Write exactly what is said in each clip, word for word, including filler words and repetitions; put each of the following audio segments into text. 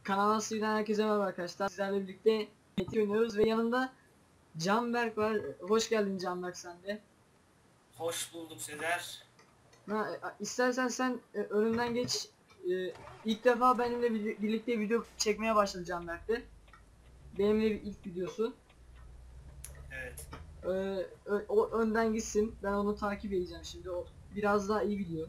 Kanala Sivri'den herkese merhaba arkadaşlar. Sizlerle birlikte Metin oynuyoruz ve yanımda Canberk var. Hoş geldin Canberk, sen de. Hoş bulduk Sezer. Ha, istersen sen e, önümden geç. E, ilk defa benimle birlikte video çekmeye başladı Canberk'te. Benimle bir ilk videosu. Evet. E, o önden gitsin. Ben onu takip edeceğim şimdi. O biraz daha iyi video.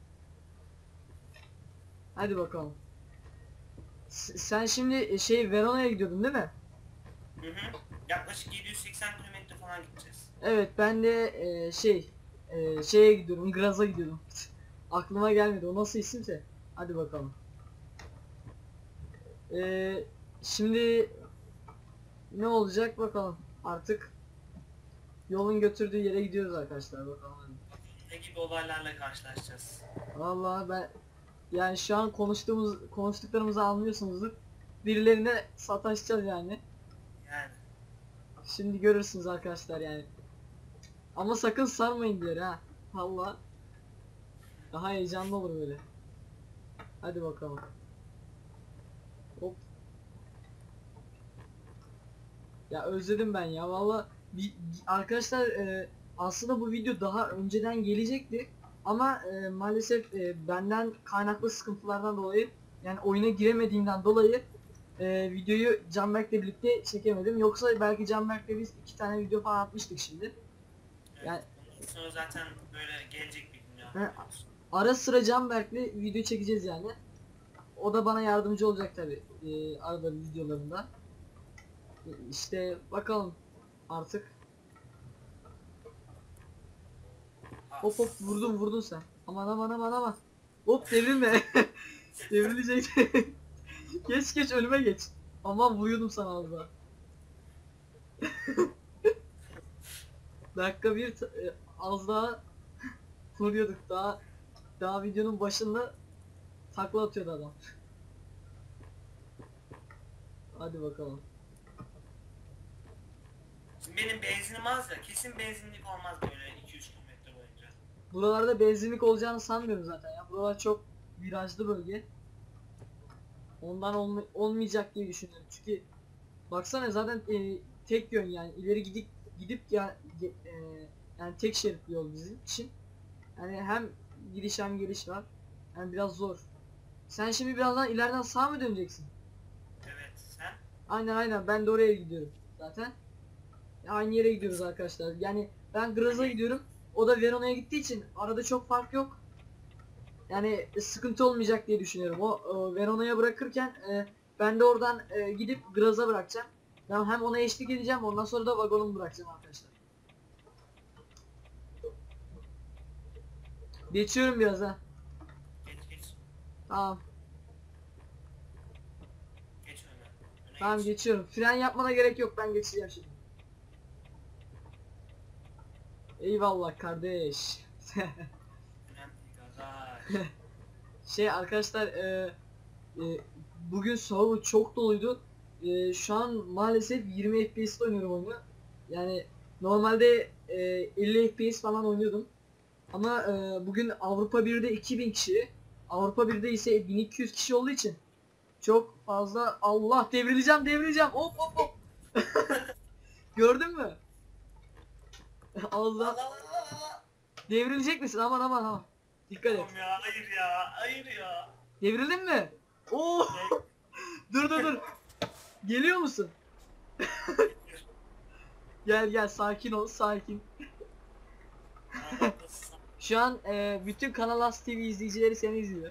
Hadi bakalım. S sen şimdi şey Verona'ya gidiyordun değil mi? Hı hı. Yaklaşık yedi yüz seksen kilometre falan gideceğiz. Evet, ben de e, şey e, şeye gidiyorum, Graz'a gidiyorum. Aklıma gelmedi, o nasıl isimse. Hadi bakalım. E, şimdi ne olacak bakalım. Artık yolun götürdüğü yere gidiyoruz arkadaşlar, bakalım hadi. Ne gibi olaylarla karşılaşacağız? Vallahi ben yani şu an konuştuğumuz konuştuklarımızı anlıyorsunuzdur. Birilerine sataşacağız yani. Yani. Şimdi görürsünüz arkadaşlar yani. Ama sakın sarmayın diyor ha. Vallahi daha heyecanlı olur böyle. Hadi bakalım. Hop. Ya özledim ben ya valla. Arkadaşlar e, aslında bu video daha önceden gelecekti. Ama e, maalesef e, benden kaynaklı sıkıntılardan dolayı, yani oyuna giremediğimden dolayı e, videoyu Canberk'le birlikte çekemedim. Yoksa belki Canberk'le biz iki tane video falan atmıştık şimdi. Evet. Yani Bundan sonra zaten böyle gelecek bir dünya. he, ara sıra Canberk'le video çekeceğiz yani. O da bana yardımcı olacak tabi e, arada videolarında. E, işte bakalım artık. Hop hop, vurdun vurdun sen. Aman aman aman aman. Hop, devrilme. Devrilecek. Geç geç, önüme geç. Aman, vuruyordum sana az daha. Dakika bir e, az daha vuruyorduk, daha daha videonun başında takla atıyordu adam. Hadi bakalım. Şimdi benim benzinim az ya, kesin benzinlik olmaz böyle iki üç kilometre boyunca. Buralarda benzinlik olacağını sanmıyorum zaten ya. Buralar çok virajlı bölge. Ondan olma olmayacak diye düşünüyorum. Çünkü baksana zaten e, tek yön, yani ileri gidip gidip ya ge- e, yani tek şerit yol bizim için. Yani hem gidiş hem geliş var. Yani biraz zor. Sen şimdi birazdan ileriden sağa mı döneceksin? Evet, sen? Aynen aynen, ben de oraya gidiyorum zaten. Aynı yere gidiyoruz arkadaşlar. Yani ben Graz'a gidiyorum. O da Verona'ya gittiği için arada çok fark yok. Yani sıkıntı olmayacak diye düşünüyorum. O e, Verona'ya bırakırken e, ben de oradan e, gidip Graz'a bırakacağım. Ben hem ona eşlik edeceğim, ondan sonra da vagonumu bırakacağım arkadaşlar. Geçiyorum biraz ha. Geç geç. Tamam. Geç öne. Öne Tamam, geç. geçiyorum. Fren yapmana gerek yok, ben geçeceğim şimdi. Eyvallah kardeş. Önemli kardeş. Şey arkadaşlar e, e, bugün server çok doluydu. E, şu an maalesef yirmi F P S'te oynuyorum oyunu. Yani normalde e, elli F P S falan oynuyordum. Ama e, bugün Avrupa birde iki bin kişi, Avrupa birde ise bin iki yüz kişi olduğu için çok fazla. Allah, devrileceğim devrileceğim, hop hop hop. Gördün mü? Allah, Allah Allah Allah. devrilecek misin? Aman aman aman. Dikkat et. Tamam ya, hayır ya, hayır ya. Devrildin mi? Oo! Ne? Dur dur dur. Geliyor musun? Gel gel, sakin ol, sakin. Anlatsın. Şu an e, bütün Kanal As T V izleyicileri seni izliyor.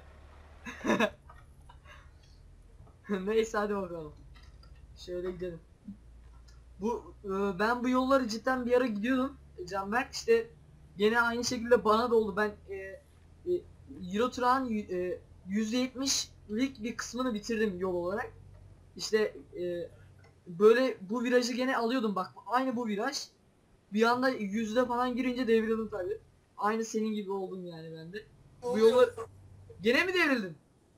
Neyse, hadi bakalım. Şöyle gidelim. Bu e, ben bu yolları cidden bir ara gidiyordum. E, Canberk, işte gene aynı şekilde bana da oldu. Ben e, e, Euro Truck'ın e, yüzde yetmişlik bir kısmını bitirdim yol olarak. İşte e, böyle bu virajı gene alıyordum, bak aynı bu viraj. Bir anda yüzde falan girince devrildim tabi. Aynı senin gibi oldum yani ben de. Bu yollar gene mi devrildin?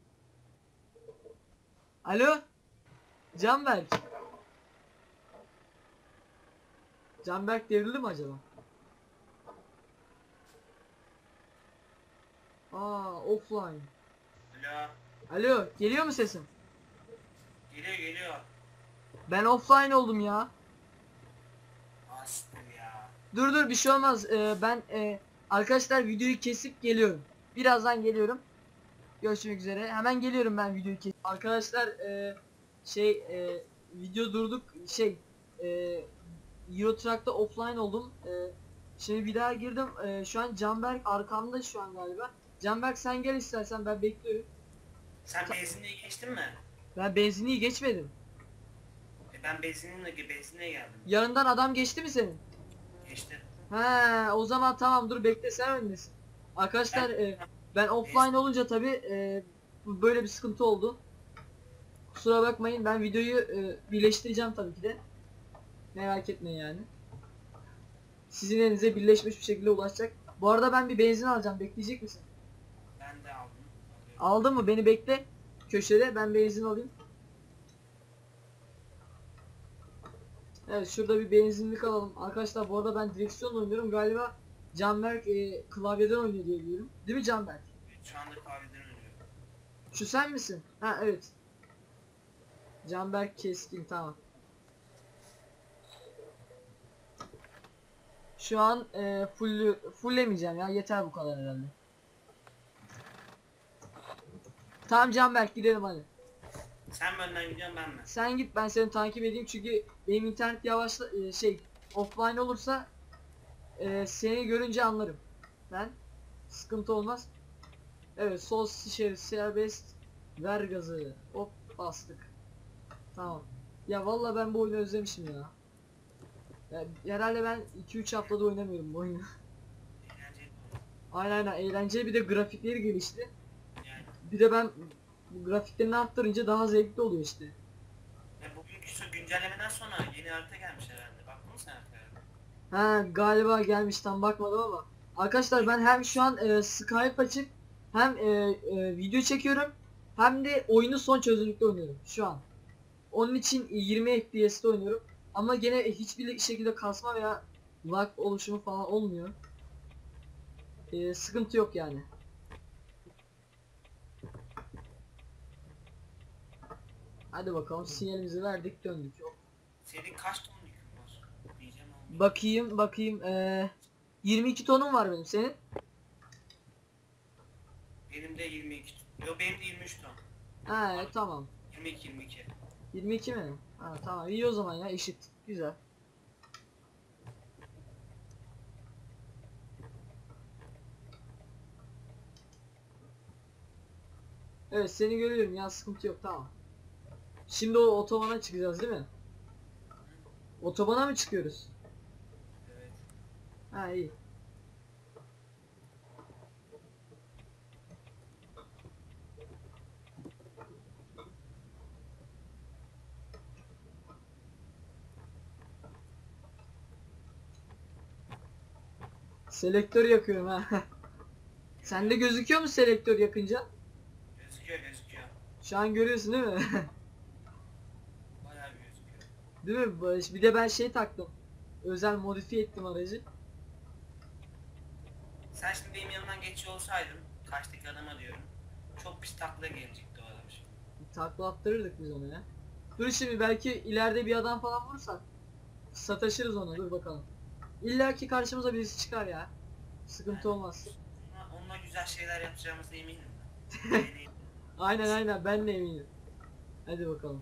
Alo? Canberk. Canberk devrildi mi acaba? Aa, offline. Alo. Alo, geliyor mu sesim? Geliyor geliyor. Ben offline oldum ya. Astım ya. Dur dur bir şey olmaz. Ee, ben e, arkadaşlar videoyu kesip geliyorum. Birazdan geliyorum. Görüşmek üzere. Hemen geliyorum ben videoyu kesip. Arkadaşlar e, şey e, video durduk şey e, Euro Truck'ta offline oldum. E, şimdi bir daha girdim. E, şu an Canberk arkamda şu an galiba. Canberk sen gel istersen ben bekliyorum. Sen benzinliğe geçtin mi? Ben benzinliği geçmedim. E ben benzinliğe, benzinliğe geldim. Yanından adam geçti mi senin? Geçti. He, o zaman tamam dur bekle sen öndesin. Arkadaşlar e, ben offline olunca tabi e, böyle bir sıkıntı oldu. Kusura bakmayın ben videoyu e, birleştireceğim tabii ki de. Merak etmeyin yani. Sizin elinize birleşmiş bir şekilde ulaşacak. Bu arada ben bir benzin alacağım. Bekleyecek misin? Ben de aldım. Alıyorum. Aldın mı? Beni bekle. Köşede ben benzin alayım. Evet şurada bir benzinlik alalım. Arkadaşlar bu arada ben direksiyon oynuyorum. Galiba Canberk e, klavyeden oynuyor diye biliyorum. Değil mi Canberk? Şu anda kahveden oynuyorum. Şu sen misin? Ha evet. Canberk Keskin tamam. Şu an e, full fullemeyeceğim ya yeter bu kadar herhalde. Tamam Canberk gidelim hadi. Sen mi önden gidiyorsun ben mi? Sen git ben seni takip edeyim çünkü benim internet yavaşla e, şey offline olursa e, seni görünce anlarım. Ben sıkıntı olmaz. Evet sol şerit serbest ver gazı hop bastık. Tamam. Ya vallahi ben bu oyunu özlemişim ya. Ya herhalde ben iki üç haftada oynamıyorum bu oyunu. Eğlenceli. Aynen aynen eğlenceli bir de grafikleri gelişti. Yani. Bir de ben bu grafiklerini arttırınca daha zevkli oluyor işte. E bugünkü şu güncellemeden sonra yeni harita gelmiş herhalde. Baktın mı sen haritaya? Ha galiba gelmiş tam bakmadım ama. Arkadaşlar ben hem şu an e, Skype açık hem e, e, video çekiyorum hem de oyunu son çözünürlükte oynuyorum şu an. Onun için yirmi F P S'te oynuyorum ama gene hiçbir şekilde kasma veya lag oluşumu falan olmuyor. E, sıkıntı yok yani. Hadi bakalım sinyalimizi verdik döndük. Yok. Senin kaç ton yükün var? Diyeceğim ama. Bakayım bakayım e, yirmi iki tonum var benim senin. Benim de yirmi iki ton. Yo benim de yirmi üç ton. Ha e, tamam. yirmi iki yirmi iki. yirmi iki mi? Ha tamam iyi o zaman ya eşit. Güzel. Evet seni görüyorum ya sıkıntı yok tamam. Şimdi o otobana çıkacağız değil mi? Otobana mı çıkıyoruz? Evet. Ha iyi. Selektör yakıyorum ha. Sende gözüküyor mu selektör yakınca? Gözüküyor gözüküyor. Şu an görüyorsun değil mi? Bayağı bir gözüküyor. Değil mi Barış? Bir de ben şey taktım. Özel modifiye ettim aracı. Sen şimdi benim yanımdan geçiyor olsaydın, karşıdaki adama diyorum, çok pis takla gelecekti o adam şimdi. Takla attırırdık biz onu ya. Dur şimdi belki ileride bir adam falan vurursak sataşırız ona dur bakalım. İlla ki karşımıza birisi çıkar ya. Sıkıntı olmaz. Onunla, onunla güzel şeyler yapacağımıza eminim ben. Eminim. Aynen aynen ben de eminim. Hadi bakalım.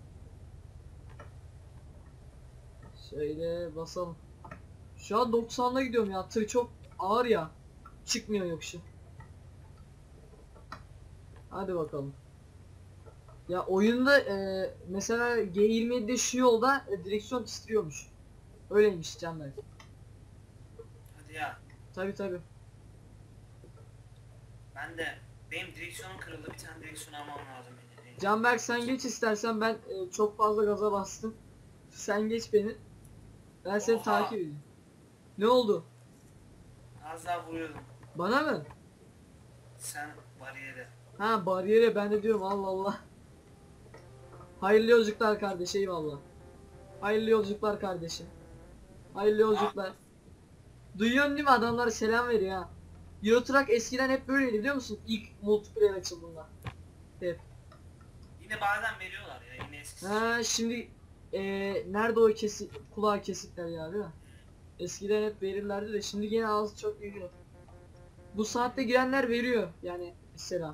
Şöyle basalım. Şu an doksanla gidiyorum ya. Tır çok ağır ya. Çıkmıyor yokuşu. Hadi bakalım. Ya oyunda e, mesela G yirmi yedi'de şu yolda e, direksiyon titriyormuş. Öyleymiş Canberk. Hadi ya, Tabi tabi. ben de, benim direksiyonum kırıldı, bir tane direksiyon almam lazım benim. Canberk sen geç istersen ben e, çok fazla gaza bastım. Sen geç beni. Ben seni Oha. takip edeyim. Ne oldu? Az daha vuruyordum. Bana mı? Sen bariyere. Ha bariyere ben de diyorum Allah Allah. Hayırlı yolculuklar kardeş eyvallah. Hayırlı yolculuklar kardeşim. Hayırlı yolculuklar. Duyuyorsun değil mi adamlar selam veriyor ha. Euro Truck eskiden hep böyleydi biliyor musun? İlk multiplayer açıldığında. Hep. Yine bazen veriyorlar ya yine eskisi. Ha şimdi e, nerede o kesik kulağı kesikler ya değil mi? Eskiden hep verirlerdi de şimdi yine az çok veriyor. Bu saatte girenler veriyor yani mesela.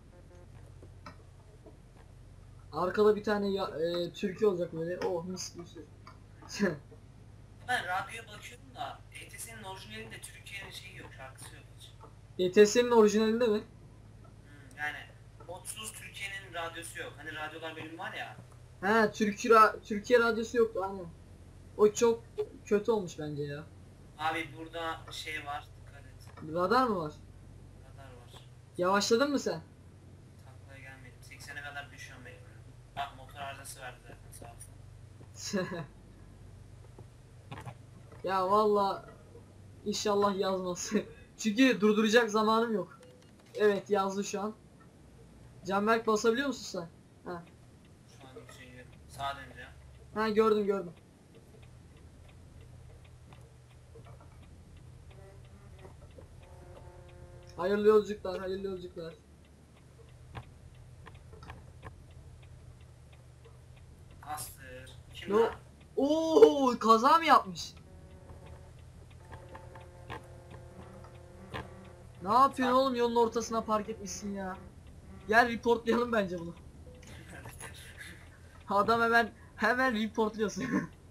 Arkada bir tane ya, e, türkü olacak böyle. Oh mis gibi şey. Ben radyoya bakıyorum da E T S'nin orijinalinde Türkiye'nin şeyi yok, şarkısı yok hiç. E T S'nin orijinalinde mi? Hmm, yani Otsuz Türkiye'nin radyosu yok. Hani radyolar benim var ya. Ha Türkiye ra Türkiye radyosu yoktu aynen. O çok kötü olmuş bence ya. Abi burada şey var, dikkat et. Radar mı var? Radar var. Yavaşladın mı sen? Taklaya gelmedim. seksene kadar düşüyorum benim. Bak motor arızası verdi zaten sağ olsun. Ya valla inşallah yazmaz. Çünkü durduracak zamanım yok. Evet yazdı şu an. Canberk basabiliyor musun sen? Ha. Şu an yükseliyor. Sağa döneceğim. Ha gördüm gördüm. Hayırlı yolculuklar, hayırlı yolculuklar. Astır. Kim No. lan? Oo kaza mı yapmış? Ne yapıyorsun oğlum yolun ortasına park etmişsin ya. Gel reportlayalım bence bunu. Adam hemen hemen reportluyorsun.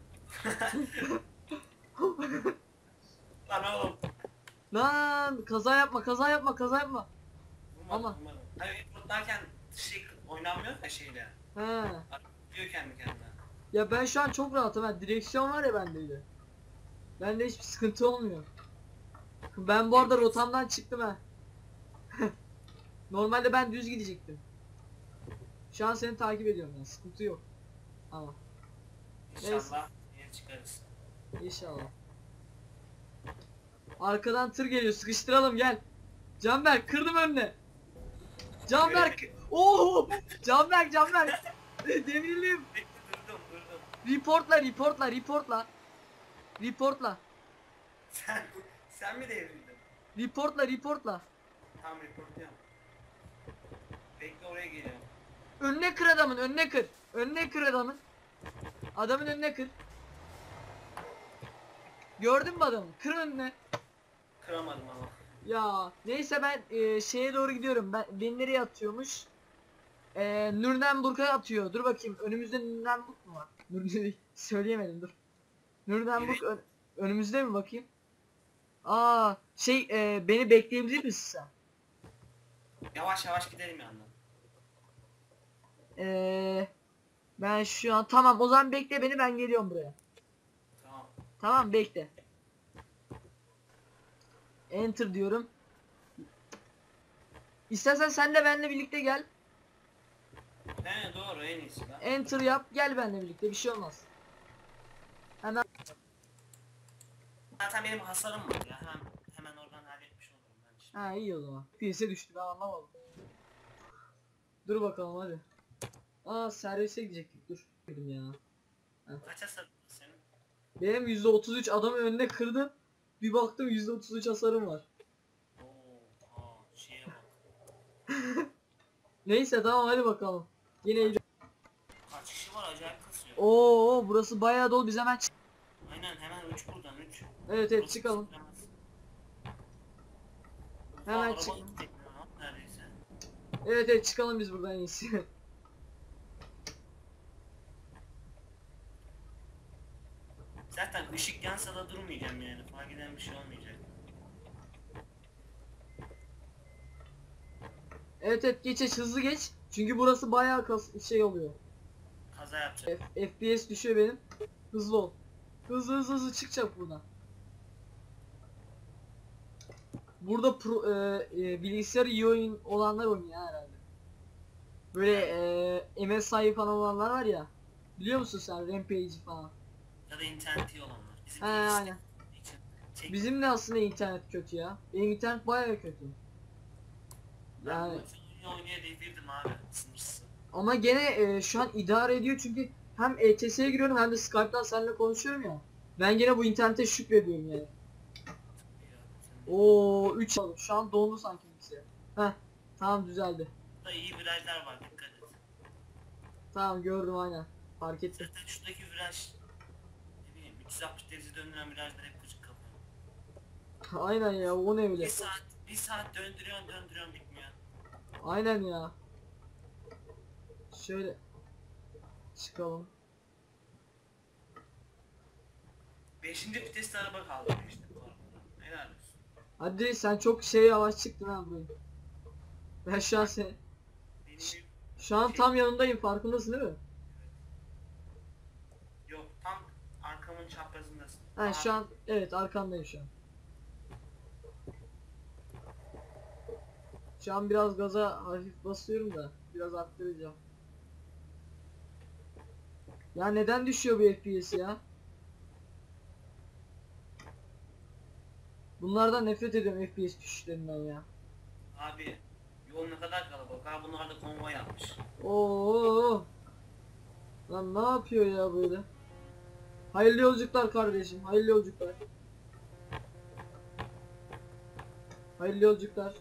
Lan oğlum. Lan kaza yapma kaza yapma kaza yapma. Vurmadım, Ama- vurmadım. Hani reportlarken şey oynanmıyor ya şeyle. He. Diyor kendi kendine. Ya ben şu an çok rahatım ha. Direksiyon var ya bende de. Bende hiçbir sıkıntı olmuyor. Ben bu arada rotamdan çıktım ha. Normalde ben düz gidecektim. Şu an seni takip ediyorum yani sıkıntı yok. Ama İnşallah yine çıkarız. inşallah. Arkadan tır geliyor sıkıştıralım gel. Canberk kırdım önüne. Canberk. Oo! Canberk Canberk. Devrildim. Bekle durdum durdum. Reportla reportla reportla. Reportla. Sen sen mi devrildin? Reportla reportla. Tam reportluyorum. Bekle oraya geliyorum. Önüne kır adamın önüne kır. Önüne kır adamın. Adamın önüne kır. Gördün mü adamı? Kır önüne. Kıramadım ama. Ya neyse ben e, şeye doğru gidiyorum. Ben beni nereye atıyormuş? E, Nürnberg'e atıyor. Dur bakayım. Önümüzde Nürnberg mu var? Nürnberg söyleyemedim dur. Nürnberg ön- önümüzde mi bakayım? Aa şey e, beni bekleyebilir misin sen? Yavaş yavaş gidelim yandan. E, ben şu an tamam o zaman bekle beni ben geliyorum buraya. Tamam. Tamam bekle. Enter diyorum. İstersen sen de benimle birlikte gel. He doğru en iyisi lan. Enter yap gel benimle birlikte bir şey olmaz. Hemen Zaten benim hasarım var ya. Hemen hemen oradan halletmiş olurum ben işte. ha iyi o zaman. P S'e düştü ben anlamadım. Dur bakalım hadi. Aa servise gidecektik dur. Dedim ya. Kaç hasarın var senin? Benim yüzde otuz üç adamı önüne kırdım. Bir baktım yüzde otuz üç hasarım var. Oo, aa, şeye bak. Neyse tamam hadi bakalım. Yine iyi. Kaç kişi var acayip kasıyor. Oo burası bayağı dolu biz hemen çık- Aynen hemen uç buradan uç. Evet evet Burası çıkalım. çıkamaz. Hemen Aa, araba çık- gidecek lan, neredeyse. Evet evet çıkalım biz buradan en iyisi. Zaten ışık yansa da durmayacağım yani. Fark eden bir şey olmayacak. Evet evet geç geç hızlı geç. Çünkü burası bayağı kas şey oluyor. Kaza yapacak. F FPS düşüyor benim. Hızlı ol. Hızlı hızlı hızlı çıkacak buradan. Burada pro, e, e, bilgisayarı iyi oyun olanlar oynuyor herhalde. Böyle e, M S I falan olanlar var ya. Biliyor musun sen Rampage falan? Ya da interneti iyi olanlar. Bizim He aynen. için. Çek. Bizim de aslında internet kötü ya. Benim internet bayağı kötü. Yani Ben oynaya devirdim abi. Sınırsız. ama gene e, şu an idare ediyor çünkü hem E T S'ye giriyorum hem de Skype'tan seninle konuşuyorum ya. Ben gene bu internete şükrediyorum yani. Oo üç aldım. Şu an dondu sanki bilgisayar. Heh tamam düzeldi. Burada iyi virajlar var dikkat et. Tamam gördüm aynen. Fark ettim. Zaten şuradaki viraj ne bileyim üç yüz altmış derece döndüren virajlar hep gıcık kapıyor. Aynen ya, o ne Bir öyle. saat bir saat döndürüyorsun döndürüyorsun bitmiyor. Aynen ya. Şöyle çıkalım. Beşinci viteste araba kaldı işte bu arada. Helal olsun. Hadi sen çok şey yavaş çıktın ha burayı. Ben şu an sen Benim şu an tam yanındayım, farkındasın değil mi? yok tam arkamın çaprazındasın. Ha şu an evet arkandayım şu an. Şu an biraz gaza hafif basıyorum da biraz arttıracağım. Ya neden düşüyor bu F P S ya? Bunlardan nefret ediyorum, F P S düşüşlerinden ya. Abi yol ne kadar kalabalık. Abi bunlar da konvoy yapmış. Oo. Lan ne yapıyor ya böyle? Hayırlı yolculuklar kardeşim, hayırlı yolculuklar. Hayırlı yolculuklar.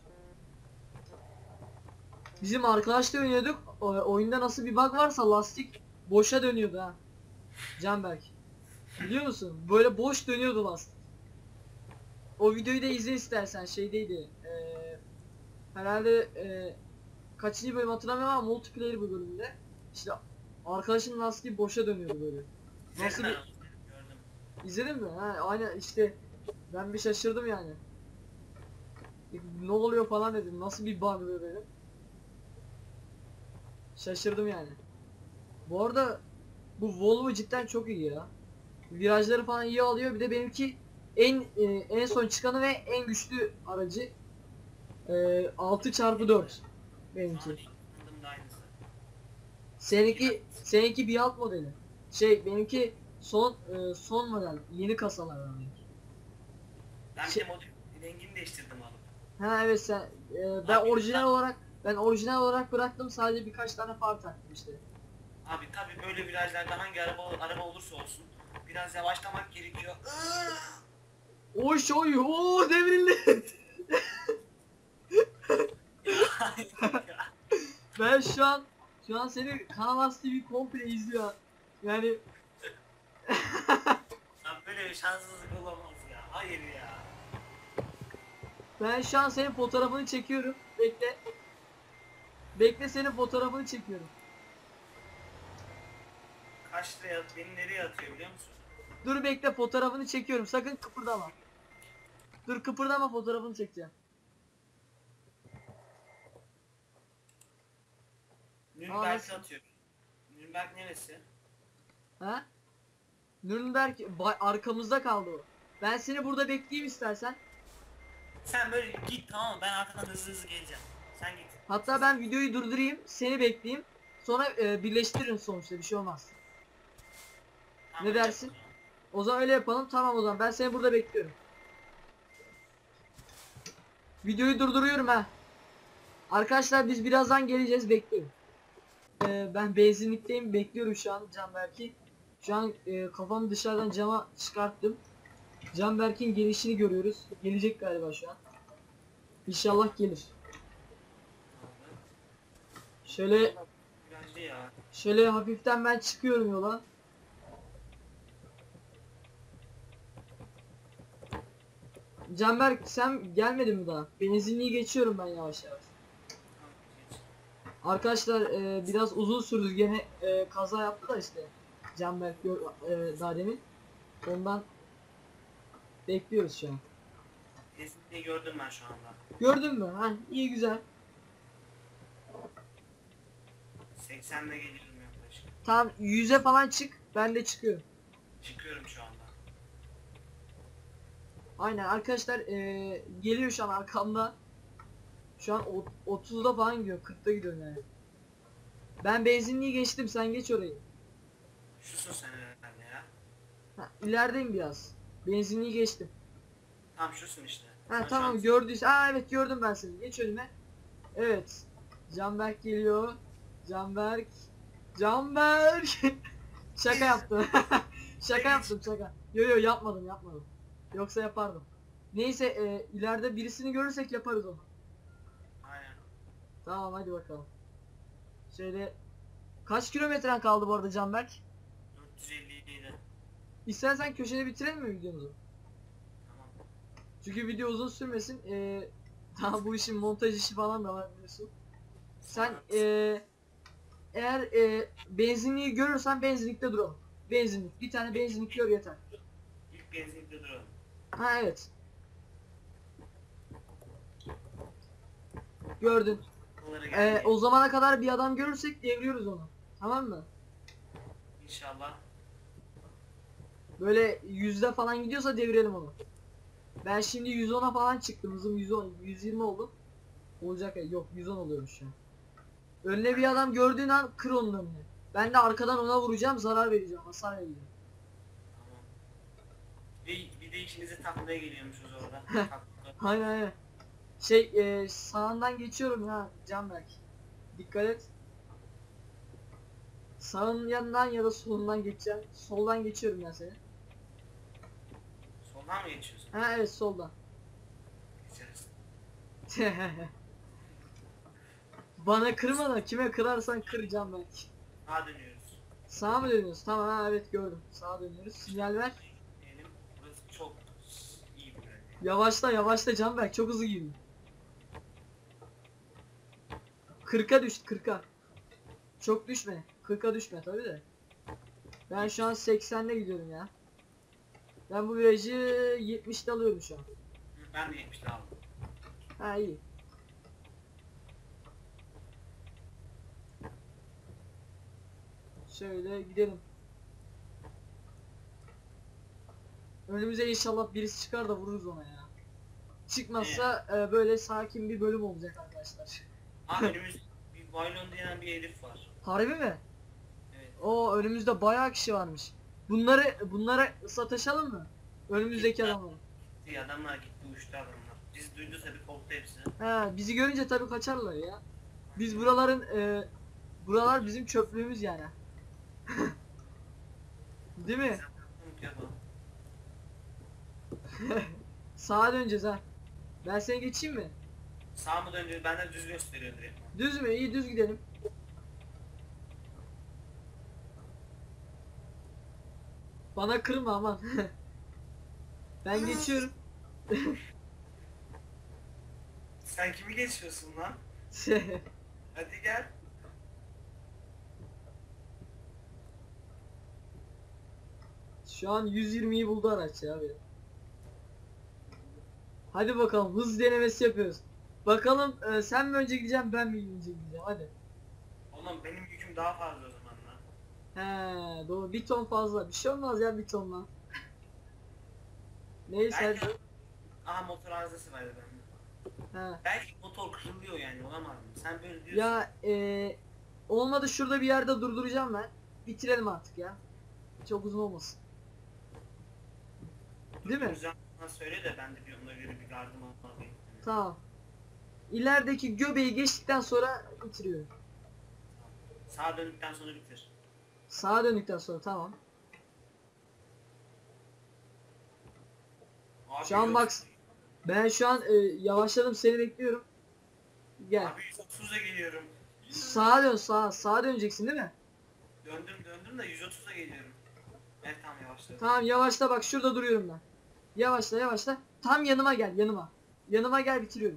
Bizim arkadaşla oynuyorduk. O, oyunda nasıl bir bug varsa lastik boşa dönüyordu ha. Canberk. Biliyor musun? Böyle boş dönüyordu lastik. O videoyu da izle istersen, şeydeydi. Eee herhalde eee kaçıncı bölüm hatırlamıyorum ama multiplayer bir bölümde. İşte arkadaşın lastiği boşa dönüyordu böyle. Nasıl Nasıl bir... gördüm. İzledin mi? Ha, aynen işte ben bir şaşırdım yani. E, Ne oluyor falan dedim. Nasıl bir bug böyle dedim. Şaşırdım yani. Bu arada bu Volvo cidden çok iyi ya. Virajları falan iyi alıyor. Bir de benimki en e, en son çıkanı ve en güçlü aracı. E, altı çarpı dört benimki. Abi kullandığım da aynısı. Seninki seninki bir alt modeli. Şey benimki son e, son model. Yeni kasalardan benimki. Ben bir Şey- de modül rengini değiştirdim abi. Ha evet sen e, ben Abi, orijinal ben- olarak ben orijinal olarak bıraktım, sadece birkaç tane far taktım işte. Abi tabi böyle virajlarda hangi araba araba olursa olsun biraz yavaşlamak gerekiyor. Oy oy o devrildi. Ben şu an şu an seni Kanalas T V komple izliyor. Yani Ya böyle bir şanssızlık olamaz ya. Hayır ya. ben şu an senin fotoğrafını çekiyorum. Bekle. Bekle, senin fotoğrafını çekiyorum. Kaç liraya at, beni nereye atıyor biliyor musun? Dur bekle, fotoğrafını çekiyorum. Sakın kıpırdama. Dur kıpırdama, fotoğrafını çekeceğim. Nürnberg'e nasıl? atıyor. Nürnberg neresi? Ha? Nürnberg ba- arkamızda kaldı o. Ben seni burada bekleyeyim istersen. Sen böyle git tamam mı? Ben arkadan hızlı hızlı geleceğim. Sen git. Hatta ben videoyu durdurayım, seni bekleyeyim. Sonra e, birleştiririm sonuçta, bir şey olmaz. Tamam, Ne öyle dersin? yapalım. O zaman öyle yapalım. Tamam o zaman ben seni burada bekliyorum. Videoyu durduruyorum ha. Arkadaşlar biz birazdan geleceğiz, bekliyorum. Ee, ben benzinlikteyim, bekliyorum şu an Canberk'i. Şu an e, kafamı dışarıdan cama çıkarttım. Canberk'in gelişini görüyoruz. Gelecek galiba şu an. İnşallah gelir. Şöyle Virajlı ya. şöyle hafiften ben çıkıyorum yola. Canberk sen gelmedin mi daha? Benzinliği geçiyorum ben yavaş yavaş. Tamam, geç. Arkadaşlar e, biraz uzun sürdü, gene e, kaza yaptı da işte Canberk gör, e, daha demin. Ondan bekliyoruz şu an. Kesinlikle gördüm ben şu anda. Gördün mü? Ha iyi, güzel. seksende geliyorum yaklaşık. Tam yüze falan çık, ben de çıkıyorum. Çıkıyorum şu anda. Aynen arkadaşlar e, geliyor şu an arkamda. Şu an o- otuzda falan gidiyor, kırkta gidiyor yani. Ben benzinliği geçtim, sen geç orayı. Şusun sen herhalde ya. Ha, ilerideyim biraz. Benzinliği geçtim. Tam şusun işte. Ha Sen tamam, şans- gördüyse. Aa evet, gördüm ben seni. Geç önüme. Evet. Canberk geliyor. Canberk. Canberk. Şaka yaptım. Şaka yaptım, şaka. Yo yo yapmadım yapmadım. Yoksa yapardım. Neyse e, ileride birisini görürsek yaparız onu. Aynen. Tamam hadi bakalım. Şöyle Kaç kilometren kaldı bu arada Canberk? dört yüz elli yedi. İstersen köşede bitirelim mi videomuzu? Tamam. Çünkü video uzun sürmesin. Ee, daha bu işin montaj işi falan da var biliyorsun. Sen ee, eğer ee, benzinliği görürsen benzinlikte duralım. Benzinlik. Bir tane benzinlik gör yeter. İlk benzinlikte duralım. Ha evet. Gördün. Buralara Ee, gelmeyin. o zamana kadar bir adam görürsek devriyoruz onu. Tamam mı? İnşallah. Böyle yüzde falan gidiyorsa devirelim onu. Ben şimdi yüz ona falan çıktım. Hızım yüz on, yüz yirmi oldu. Olacak ya. Yok yüz on oluyormuş şu an. Önüne bir adam gördüğün an kır onun önüne. Ben de arkadan ona vuracağım, zarar vereceğim, hasar vereceğim. Tamam. Bir, bir de ikinizi takmaya geliyormuşuz orada. Takla. Aynen aynen. Şey e, sağından geçiyorum ya Canberk. Dikkat et. Sağın yanından ya da solundan geçeceğim. Soldan geçiyorum ben seni. Soldan mı geçiyorsun? Ha evet soldan. Geçeriz. Bana kırma da kime kırarsan kır Canberk. Sağa dönüyoruz. Sağa mı dönüyoruz? Tamam ha evet gördüm. Sağa dönüyoruz. Sinyal ver. Diyelim. Burası çok iyi bir bölge. Yavaşla yavaşla Canberk çok hızlı gidiyor. kırka düştü kırka. Çok düşme. kırka düşme tabi de. Ben şu an seksenle gidiyorum ya. Ben bu virajı yetmişte alıyorum şu an. Hı, ben de yetmişte aldım. Ha iyi. Şöyle gidelim. Önümüze inşallah birisi çıkar da vururuz ona ya. Çıkmazsa e, böyle sakin bir bölüm olacak arkadaşlar. Aa önümüzde bir Vaylon denen bir herif var. Harbi mi? Evet. O önümüzde bayağı kişi varmış. Bunları bunlara sataşalım mı? Önümüzdeki adamlara. Bir adamlar gitti uçtu adamlar. Biz duydu tabi korktu hepsi. He, bizi görünce tabii kaçarlar ya. Biz buraların e, buralar bizim çöplüğümüz yani. Değil mi? Biz yapalım. Sağa döneceğiz ha. Ben seni geçeyim mi? Sağ mı dönüyor? Benden düz gösteriyor direkt. Düz mü? İyi düz gidelim. Bana kırma aman. Ben geçiyorum. Sen kimi geçiyorsun lan? Hadi gel. Şu an yüz yirmiyi buldu araç ya abi. Hadi bakalım hız denemesi yapıyoruz. Bakalım e, sen mi önce gideceksin ben mi önce gideceğim hadi. Oğlum benim yüküm daha fazla o zaman lan. He doğru bir ton fazla. Bir şey olmaz ya bir tonla. Neyse Belki... hadi. Aha motor arızası vardı bende. He. Belki motor kırılıyor yani olamaz mı? Sen böyle diyorsun. Ya e, olmadı şurada bir yerde durduracağım ben. Bitirelim artık ya. Çok uzun olmasın. Değil mi? Duracağım sana söyle de ben de bir ona göre bir gardım alayım. Tamam. İlerideki göbeği geçtikten sonra bitiriyorum. Sağa döndükten sonra bitir. Sağa döndükten sonra tamam. Abi Şu an yüz bak otuz- ben şu an e, yavaşladım seni bekliyorum. Gel. Abi yüz otuza geliyorum. Sağa dön sağa. Sağa döneceksin değil mi? Döndüm döndüm de yüz otuza geliyorum. Evet tamam yavaşladım. Tamam yavaşla bak şurada duruyorum ben. Yavaşla yavaşla. Tam yanıma gel yanıma. Yanıma gel bitiriyorum.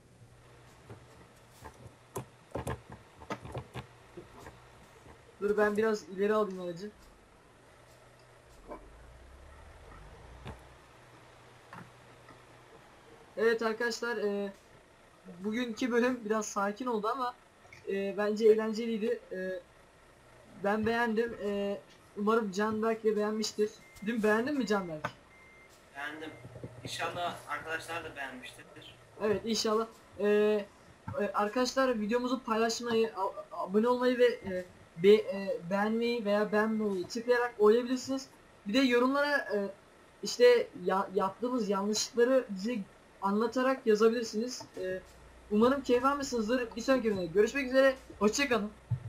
Dur ben biraz ileri alayım aracı. Evet arkadaşlar e, bugünkü bölüm biraz sakin oldu ama e, bence eğlenceliydi. E, ben beğendim. E, umarım Canberk de beğenmiştir. Değil mi? Beğendin mi Canberk? Beğendim. İnşallah arkadaşlar da beğenmiştir. Evet inşallah. Ee, e, arkadaşlar videomuzu paylaşmayı, a- abone olmayı ve e, be, e, beğenmeyi veya beğenmeyi tıklayarak oynayabilirsiniz. Bir de yorumlara e, işte ya, yaptığımız yanlışlıkları bize anlatarak yazabilirsiniz. E, umarım keyif almışsınızdır. Bir sonraki videoda görüşmek üzere. Hoşça kalın.